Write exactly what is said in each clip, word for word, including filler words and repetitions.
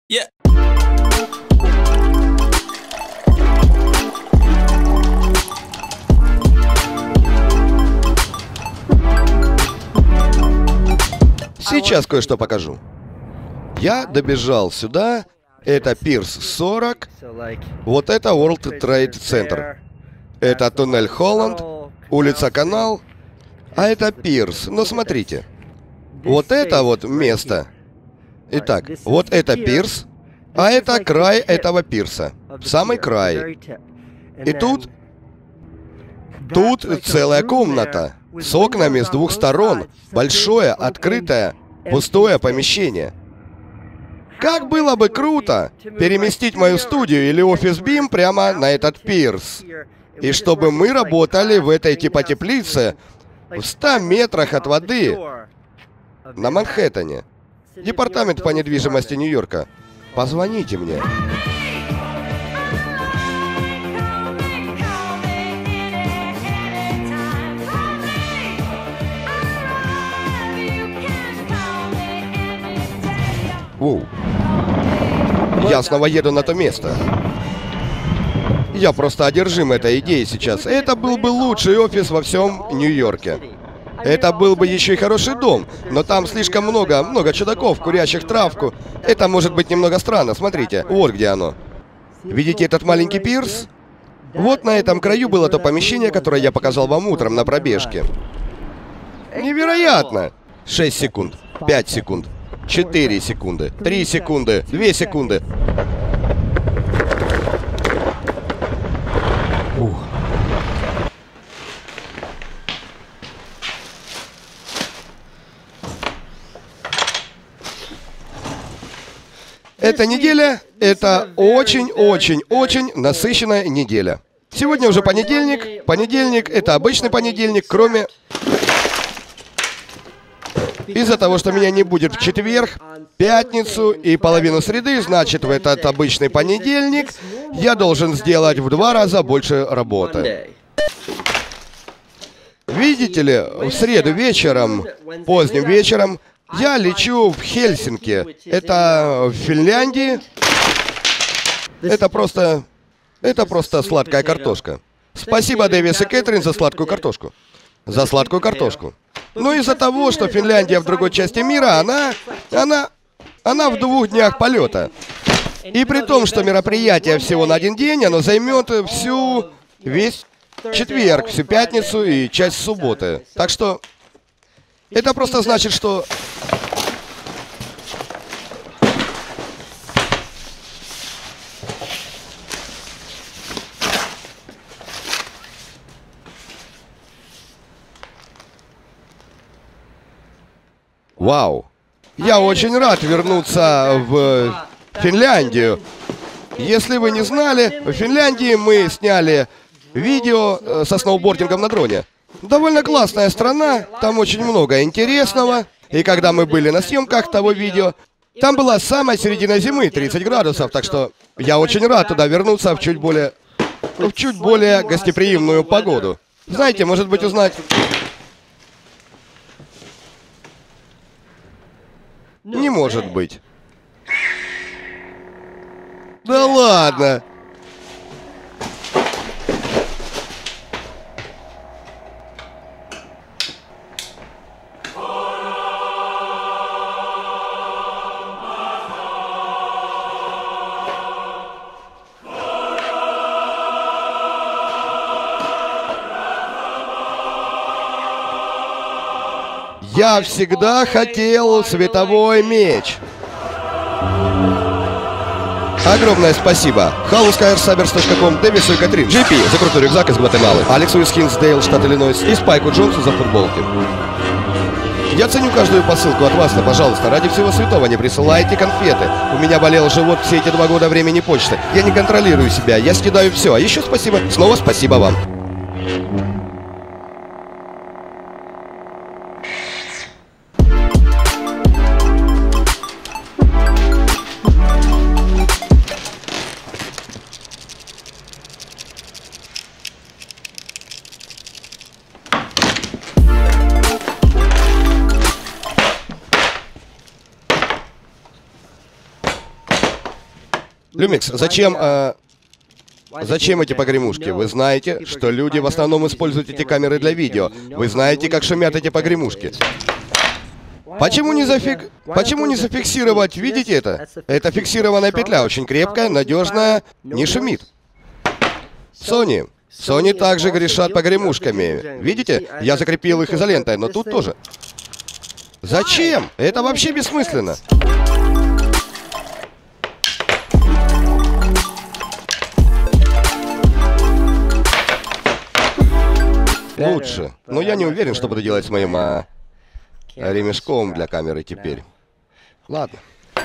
Yeah. Сейчас кое-что покажу. Я добежал сюда. Это Пирс сорок. Вот это World Trade Center. Это туннель Холланд, улица Канал. А это Пирс. Но смотрите. Вот это вот место. Итак, вот это Пирс. А это край этого пирса. Самый край. И тут... Тут целая комната. С окнами с двух сторон. Большое, открытое, пустое помещение. Как было бы круто переместить мою студию или офис Бим прямо на этот пирс. И чтобы мы работали в этой типа теплице в ста метрах от воды на Манхэттене. Департамент по недвижимости Нью-Йорка. Позвоните мне. Воу. Я снова еду на то место. Я просто одержим этой идеей сейчас. Это был бы лучший офис во всем Нью-Йорке. Это был бы еще и хороший дом, но там слишком много, много чудаков, курящих травку. Это может быть немного странно. Смотрите, вот где оно. Видите этот маленький пирс? Вот на этом краю было то помещение, которое я показал вам утром на пробежке. Невероятно! шесть секунд, пять секунд, четыре секунды, три секунды, две секунды. Ух. Эта неделя — это очень-очень-очень насыщенная неделя. Сегодня уже понедельник. Понедельник — это обычный понедельник, кроме... Из-за того, что меня не будет в четверг, пятницу и половину среды, значит, в этот обычный понедельник я должен сделать в два раза больше работы. Видите ли, в среду вечером, поздним вечером, я лечу в Хельсинки. Это в Финляндии. Это просто... Это просто сладкая картошка. Спасибо, Дэвис и Кэтрин, за сладкую картошку. За сладкую картошку. Но из-за того, что Финляндия в другой части мира, она... Она... Она в двух днях полета. И при том, что мероприятие всего на один день, оно займет всю... Весь четверг, всю пятницу и часть субботы. Так что... Это просто значит, что... Вау! Я очень рад вернуться в Финляндию. Если вы не знали, в Финляндии мы сняли видео со сноубордингом на дроне. Довольно классная страна, там очень много интересного. И когда мы были на съемках того видео, там была самая середина зимы, тридцать градусов, так что я очень рад туда вернуться в чуть более... в чуть более гостеприимную погоду. Знаете, может быть, узнать... Не может быть. Да ладно! Я всегда хотел световой меч. Огромное спасибо. халускайрсаберс точка ком, Дэвису и Катрин, джей пи за крутой рюкзак из Гватемалы, Алексу из Хинсдейл, штат Иллинойс, и Спайку Джонсу за футболки. Я ценю каждую посылку от вас, но, пожалуйста, ради всего святого не присылайте конфеты. У меня болел живот все эти два года времени почты. Я не контролирую себя, я съедаю все. А еще спасибо, снова спасибо вам. Люмикс, зачем... Э, зачем эти погремушки? Вы знаете, что люди в основном используют эти камеры для видео. Вы знаете, как шумят эти погремушки. Почему не зафик... Почему не зафиксировать? Видите это? Это фиксированная петля, очень крепкая, надежная, не шумит. Sony. Sony также грешат погремушками. Видите? Я закрепил их изолентой, но тут тоже. Зачем? Это вообще бессмысленно. Лучше. Но я не уверен, что буду делать с моим а, ремешком для камеры теперь. Ладно.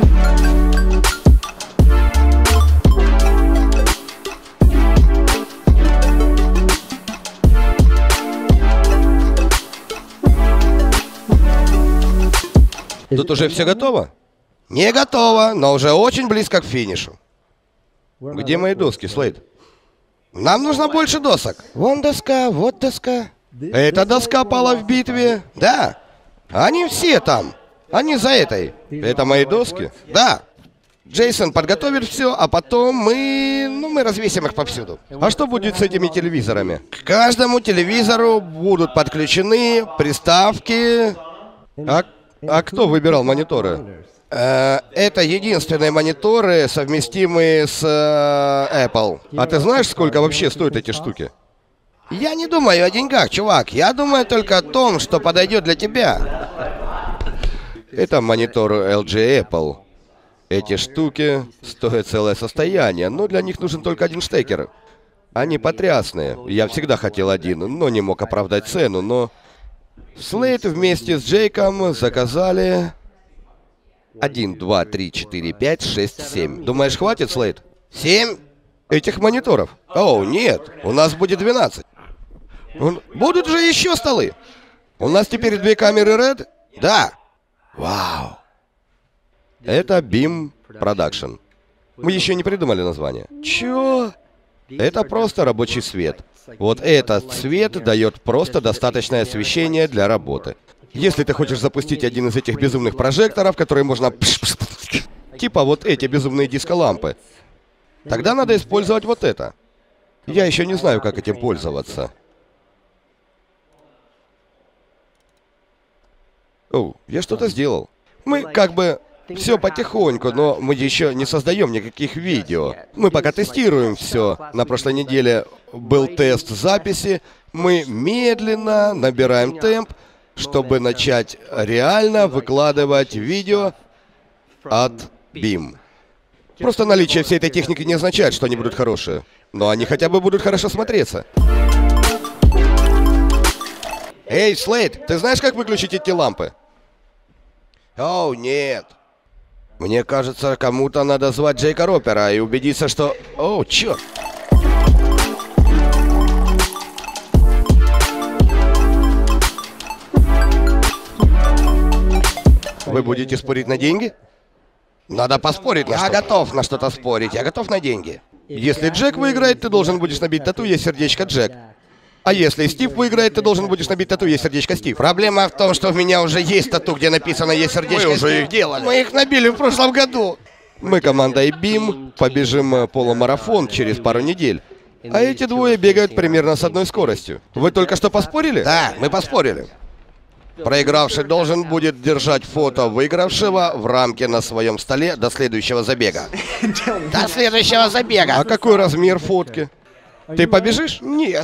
Тут уже все готово? Не готово, но уже очень близко к финишу. Где мои доски, Слейд? Нам нужно больше досок. Вон доска, вот доска. Эта доска пала в битве. Да. Они все там. Они за этой. Это мои доски? Да. Джейсон подготовит все, а потом мы... Ну, мы развесим их повсюду. А что будет с этими телевизорами? К каждому телевизору будут подключены приставки. А, а кто выбирал мониторы? Э, это единственные мониторы, совместимые с э, Apple. А ты знаешь, сколько вообще стоят эти штуки? Я не думаю о деньгах, чувак. Я думаю только о том, что подойдет для тебя. Это монитор эл джи Apple. Эти штуки стоят целое состояние, но для них нужен только один штекер. Они потрясные. Я всегда хотел один, но не мог оправдать цену, но... Слейд вместе с Джейком заказали... Один, два, три, четыре, пять, шесть, семь. Думаешь, хватит, Слейд? Семь? Этих мониторов? О, нет, у нас будет двенадцать. Будут же еще столы. У нас теперь две камеры Red? Да. Вау. Это Beam Production. Мы еще не придумали название. Чё? Это просто рабочий свет. Вот этот цвет дает просто достаточное освещение для работы. Если ты хочешь запустить один из этих безумных прожекторов, которые можно... Типа вот эти безумные диско-лампы, тогда надо использовать вот это. Я еще не знаю, как этим пользоваться. О, я что-то сделал. Мы как бы... Все потихоньку, но мы еще не создаем никаких видео. Мы пока тестируем все. На прошлой неделе был тест записи. Мы медленно набираем темп, чтобы начать реально выкладывать видео от Beam. Просто наличие всей этой техники не означает, что они будут хорошие. Но они хотя бы будут хорошо смотреться. Эй, Слейд, ты знаешь, как выключить эти лампы? О, нет. Мне кажется, кому-то надо звать Джейка Ропера и убедиться, что... О, черт! Вы будете спорить на деньги? Надо поспорить на что-то. Я готов на что-то спорить, я готов на деньги. Если Джек выиграет, ты должен будешь набить тату «Есть сердечко Джек». А если Стив выиграет, ты должен будешь набить тату «Есть сердечко Стив». Проблема в том, что у меня уже есть тату, где написано «Есть сердечко Стив». Мы уже их делали. Мы их набили в прошлом году. Мы командой Beam побежим полумарафон через пару недель. А эти двое бегают примерно с одной скоростью. Вы только что поспорили? Да, мы поспорили. Проигравший должен будет держать фото выигравшего в рамке на своем столе до следующего забега. До следующего забега. А какой размер фотки? Ты побежишь? Нет.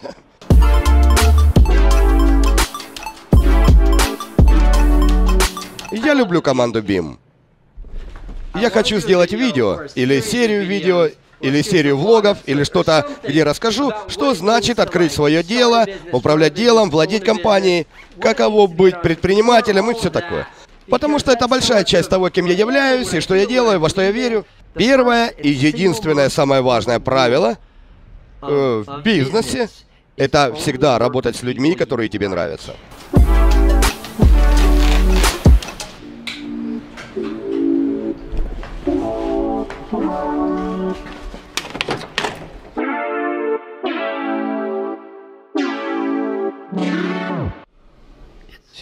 Я люблю команду Beam. Я хочу сделать видео, или серию видео, или серию влогов, или что-то, где расскажу, что значит открыть свое дело, управлять делом, владеть компанией, каково быть предпринимателем и все такое. Потому что это большая часть того, кем я являюсь, и что я делаю, во что я верю. Первое и единственное самое важное правило э, в бизнесе — это всегда работать с людьми, которые тебе нравятся.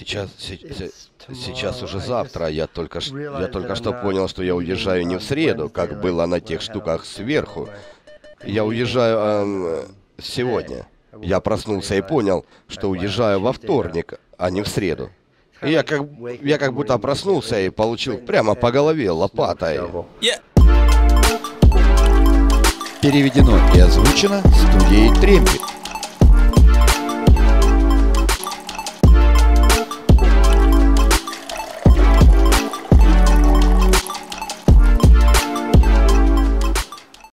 Сейчас, се- се- сейчас уже завтра. Я только, ш- я только что понял, что я уезжаю не в среду, как было на тех штуках сверху. Я уезжаю э, сегодня. Я проснулся и понял, что уезжаю во вторник, а не в среду. И я как, я как будто проснулся и получил прямо по голове лопатой. Переведено и озвучено студией Тремби.